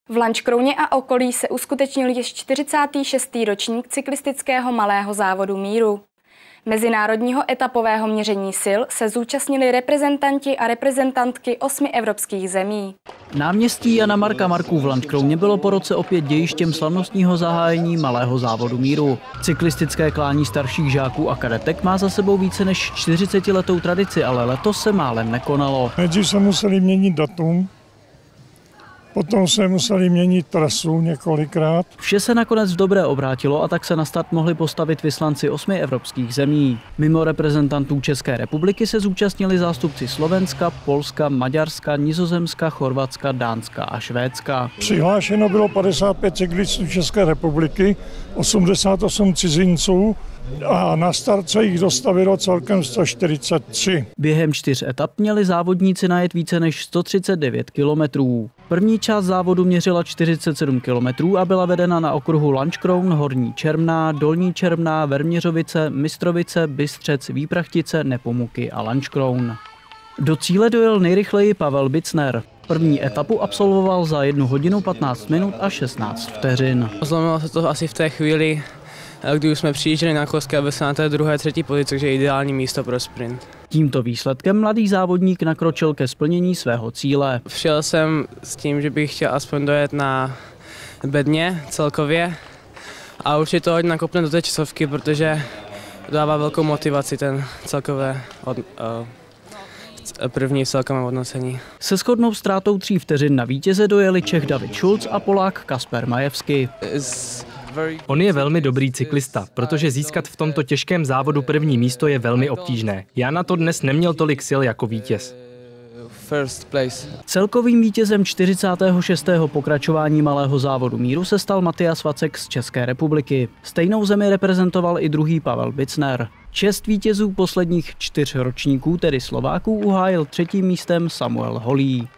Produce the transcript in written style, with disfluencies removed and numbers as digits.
V Lanškrouně a okolí se uskutečnil již 46. ročník cyklistického malého závodu míru. Mezinárodního etapového měření sil se zúčastnili reprezentanti a reprezentantky 8 evropských zemí. Náměstí Jana Marka Marků v Lanškrouně bylo po roce opět dějištěm slavnostního zahájení malého závodu míru. Cyklistické klání starších žáků a kadetek má za sebou více než 40letou tradici, ale letos se málem nekonalo. Nejdřív se museli měnit datum, potom se museli měnit trasu několikrát. Vše se nakonec v dobré obrátilo a tak se na start mohli postavit vyslanci 8 evropských zemí. Mimo reprezentantů České republiky se zúčastnili zástupci Slovenska, Polska, Maďarska, Nizozemska, Chorvatska, Dánska a Švédska. Přihlášeno bylo 55 cyklistů České republiky, 88 cizinců a na start se jich dostavilo celkem 143. Během 4 etap měli závodníci najet více než 139 kilometrů. První část závodu měřila 47 kilometrů a byla vedena na okruhu Lanškroun, Horní Čermná, Dolní Čermná, Verměřovice, Mistrovice, Bystřec, Výprachtice, Nepomuky a Lanškroun. Do cíle dojel nejrychleji Pavel Bicner. První etapu absolvoval za 1 hodinu 15 minut a 16 vteřin. Zlomilo se to asi v té chvíli, kdy už jsme přijížděli na kosky a byl jsem na té 2., 3. pozici, takže je ideální místo pro sprint. Tímto výsledkem mladý závodník nakročil ke splnění svého cíle. Šel jsem s tím, že bych chtěl aspoň dojet na bedně celkově a určitě to hodně nakopne do té časovky, protože dává velkou motivaci ten celkové první celkové hodnocení. Se shodnou ztrátou 3 vteřin na vítěze dojeli Čech David Schulz a Polák Kasper Majewski. On je velmi dobrý cyklista, protože získat v tomto těžkém závodu první místo je velmi obtížné. Já na to dnes neměl tolik sil jako vítěz. Celkovým vítězem 46. pokračování malého závodu míru se stal Matyas Vacek z České republiky. Stejnou zemi reprezentoval i druhý Pavel Bicner. 6 vítězů posledních 4 ročníků, tedy Slováků, uhájil 3. místem Samuel Holý.